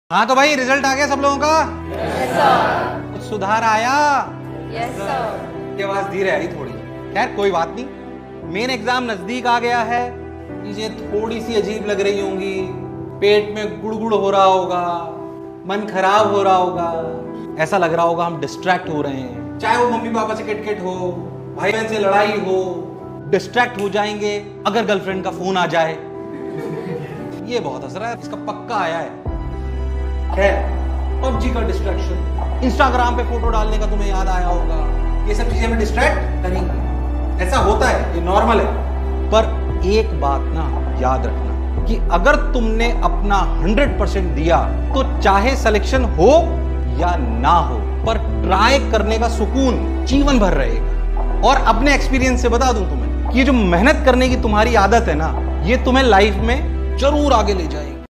हाँ तो भाई रिजल्ट आ गया सब लोगों का। Yes sir. कुछ सुधार आया? Yes sir. ये आवाज धीरे आई थोड़ी, खैर कोई बात नहीं। मेन एग्जाम नजदीक आ गया है, चीजें थोड़ी सी अजीब लग रही होंगी, पेट में गुड़गुड़ हो रहा होगा, मन खराब हो रहा होगा, ऐसा लग रहा होगा हम डिस्ट्रैक्ट हो रहे हैं, चाहे वो मम्मी पापा से किटकिट हो, भाई बहन से लड़ाई हो, डिस्ट्रैक्ट हो जाएंगे अगर गर्लफ्रेंड का फोन आ जाए। ये बहुत असर है इसका, पक्का आया है। पबजी का डिस्ट्रैक्शन, इंस्टाग्राम पे फोटो डालने का तुम्हें याद आया होगा, ये सब चीजें हमें डिस्ट्रैक्ट करेंगी, ऐसा होता है, ये नॉर्मल है। पर एक बात ना याद रखना कि अगर तुमने अपना 100% दिया तो चाहे सिलेक्शन हो या ना हो, पर ट्राई करने का सुकून जीवन भर रहेगा। और अपने एक्सपीरियंस से बता दूं तुम्हें कि ये जो मेहनत करने की तुम्हारी आदत है ना, ये तुम्हें लाइफ में जरूर आगे ले जाएगी।